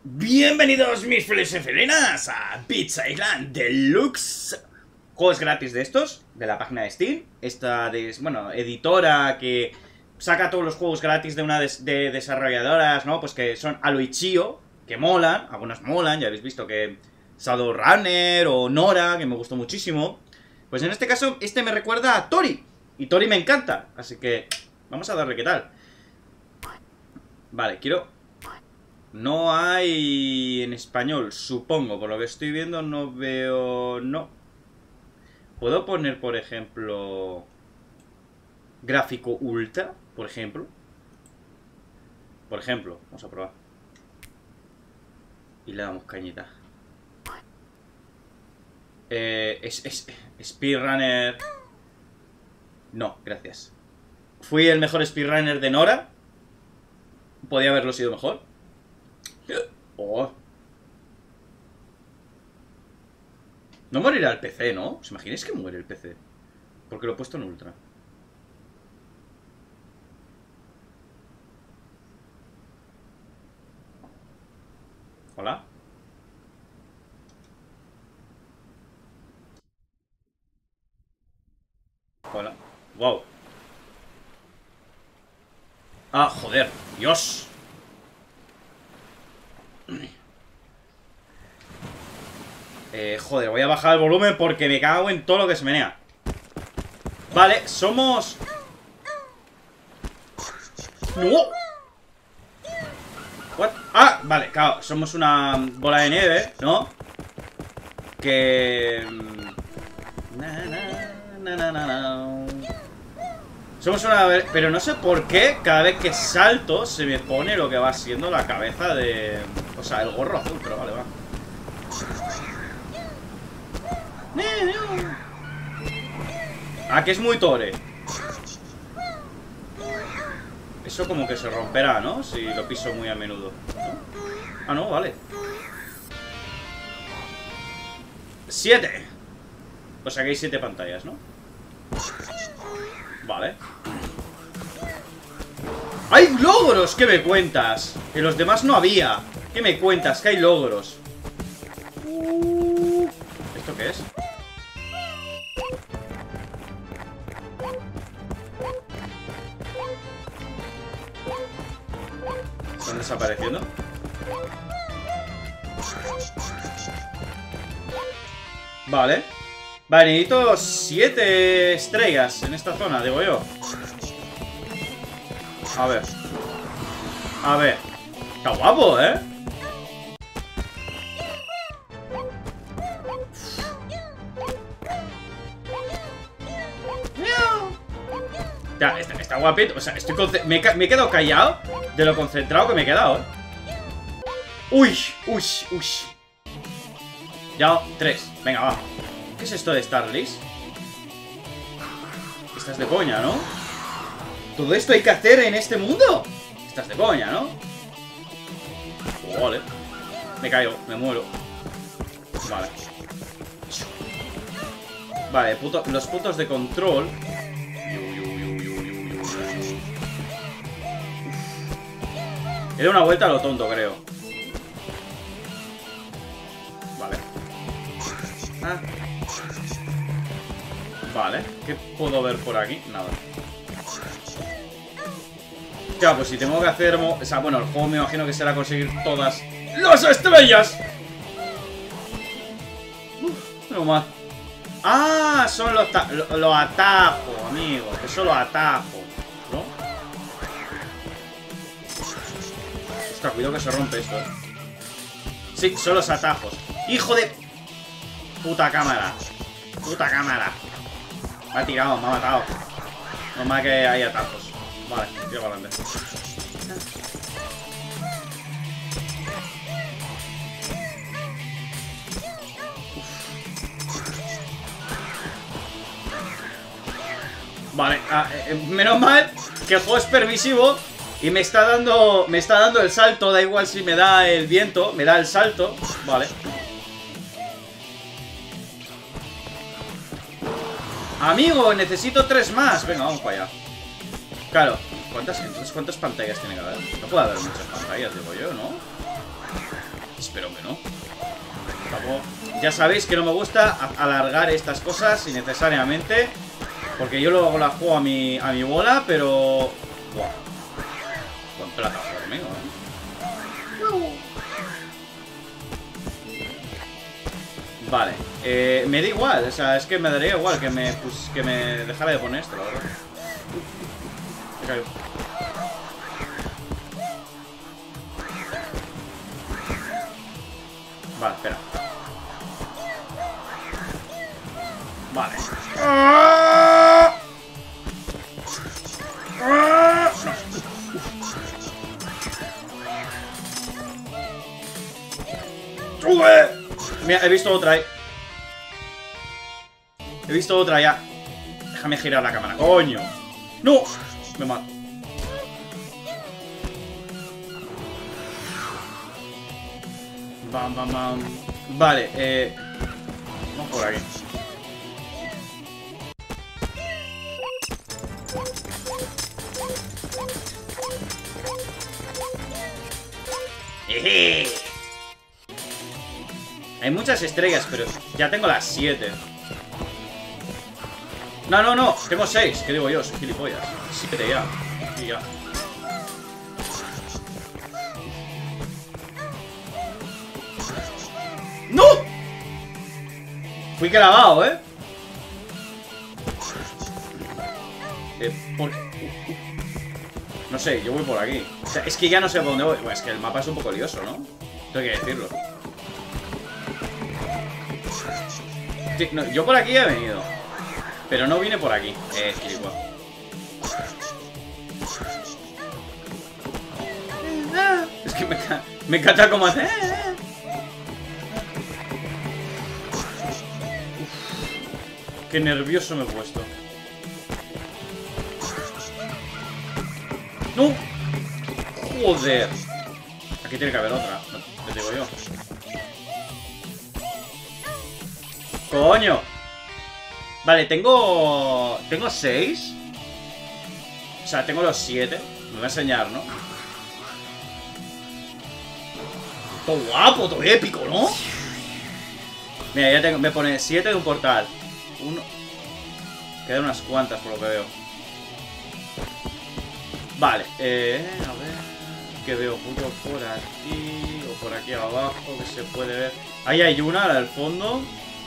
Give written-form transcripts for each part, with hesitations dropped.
Bienvenidos mis felices felinas a Pizza Island Deluxe. Juegos gratis de estos, de la página de Steam. Esta editora que saca todos los juegos gratis de una de desarrolladoras, ¿no? Pues que son a lo Itch.io, que molan, algunas molan, ya habéis visto que Shadowrunner o Nora, que me gustó muchísimo. Pues en este caso, este me recuerda a Tori, y Tori me encanta, así que vamos a darle qué tal. Vale, quiero... No hay en español, supongo. Por lo que estoy viendo no veo... No. ¿Puedo poner, por ejemplo... gráfico ultra, por ejemplo? Por ejemplo, vamos a probar. Y le damos cañita. Speedrunner... No, gracias. Fui el mejor speedrunner de Nora. Podía haberlo sido mejor. Oh. No morirá el PC, ¿no? ¿Os imagináis que muere el PC? Porque lo he puesto en ultra. Hola. Hola. Wow. Ah, joder. Dios. Joder, voy a bajar el volumen porque me cago en todo lo que se menea. Vale, somos... ¡No! ¿What? Ah, vale, claro, somos una bola de nieve, ¿no? Que... Somos una... Pero no sé por qué cada vez que salto se me pone lo que va siendo la cabeza de... O sea, el gorro azul, pero vale, va. Ah, que es muy Tore. Eso como que se romperá, ¿no? Si lo piso muy a menudo, ¿no? Ah, no, vale. 7. O sea que hay 7 pantallas, ¿no? Vale. ¡Hay logros! ¿Qué me cuentas? Que los demás no había. ¿Qué me cuentas? Que hay logros. ¿Esto qué es? ¿Están desapareciendo? Vale. Vale, necesito 7 estrellas en esta zona, digo yo. A ver. A ver. Está guapo, ¿eh? Está guapito. O sea, me he quedado callado de lo concentrado que me he quedado, ¿eh? Uy, uy, uy. Ya, 3. Venga, va. ¿Qué es esto de Starlist? Estás de coña, ¿no? ¿Todo esto hay que hacer en este mundo? Estás de coña, ¿no? Oh, vale. Me caigo, me muero. Vale. Vale, los puntos de control. He dado una vuelta a lo tonto, creo. Vale. Ah. Vale, ¿qué puedo ver por aquí? Nada. Ya, pues si tengo que hacer... O sea, bueno, el juego me imagino que será conseguir todas las estrellas. No más. Ah, son los atajos, amigos. Que son los atajos, ¿no? Ostras, cuidado que se rompe esto, ¿eh? Sí, son los atajos. ¡Hijo de... Puta cámara! Puta cámara. Me ha tirado, me ha matado. No más que hay atajos. Vale, tiro para adelante. Vale, menos mal que el juego es permisivo y me está dando el salto. Da igual si me da el viento, me da el salto. Vale. Amigo, necesito 3 más. Venga, vamos para allá. Claro, ¿cuántas pantallas tiene que haber? No puede haber muchas pantallas, digo yo, ¿no? espero que no. Tampoco. Ya sabéis que no me gusta alargar estas cosas innecesariamente. Porque yo luego la juego a mi bola, pero... Buah. Buen plataformeo, Vale, me da igual, o sea, es que me daría igual que me dejara de poner esto, la verdad. Me caigo. Vale, espera. Vale. Mira, he visto otra, He visto otra ya. Déjame girar la cámara, coño. ¡No! Me mato. Bam, bam, bam. Vale, vamos por aquí. ¡Jeje! Hay muchas estrellas, pero ya tengo las 7. No, no, no, tengo 6. ¿Qué digo yo? Soy gilipollas. 7 ya. Y ya. ¡No! Fui clavado, ¿por qué? No sé, yo voy por aquí. O sea, es que ya no sé por dónde voy. Bueno, es que el mapa es un poco lioso, ¿no? Tengo que decirlo. Sí, no, yo por aquí he venido. Pero no vine por aquí. Gilipollas. Es que me encanta cómo hace. Qué nervioso me he puesto. ¡No! ¡Joder! Aquí tiene que haber otra, te digo yo. ¡Coño! Vale, tengo 6. O sea, tengo los 7. Me va a enseñar, ¿no? Todo guapo, todo épico, ¿no? Mira, ya tengo, me pone 7 de un portal. Quedan unas cuantas por lo que veo. Vale, a ver. Que veo justo por aquí o por aquí abajo que se puede ver. Ahí hay una, la del fondo.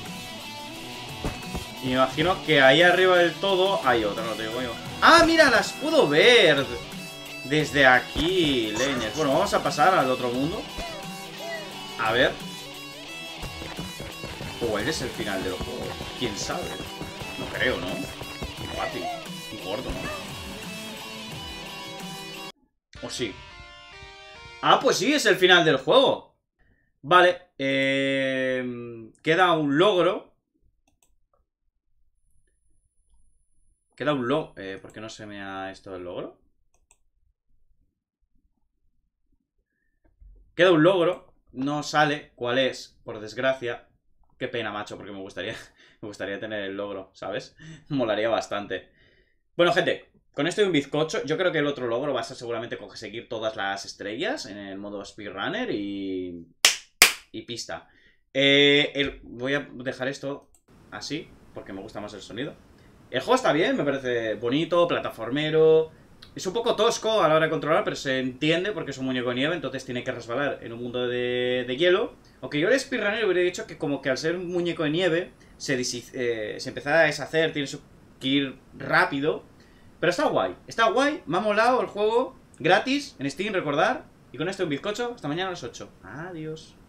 Y me imagino que ahí arriba del todo hay otra, no te digo yo. ¡Ah, mira! Las puedo ver desde aquí, leñas. Bueno, vamos a pasar al otro mundo. A ver. O es el final del juego. ¿Quién sabe? No creo, ¿no? Fácil. Un corto, ¿no? ¿O sí? Ah, pues sí, es el final del juego. Vale. Queda un logro. Queda un logro. ¿Por qué no se me ha esto del logro? Queda un logro. No sale cuál es, por desgracia. Qué pena, macho, porque me gustaría tener el logro, ¿sabes? Molaría bastante. Bueno, gente, con esto y un bizcocho, yo creo que el otro logro va a ser seguramente conseguir todas las estrellas en el modo speedrunner y pista. Voy a dejar esto así, porque me gusta más el sonido. El juego está bien, me parece bonito, plataformero. Es un poco tosco a la hora de controlar, pero se entiende porque es un muñeco de nieve, entonces tiene que resbalar en un mundo de hielo. Aunque yo el speedrunner hubiera dicho que como que al ser un muñeco de nieve se empezara a deshacer, tienes que ir rápido. Pero está guay, me ha molado el juego, gratis, en Steam, recordar. Y con esto un bizcocho, hasta mañana a las 8. Adiós.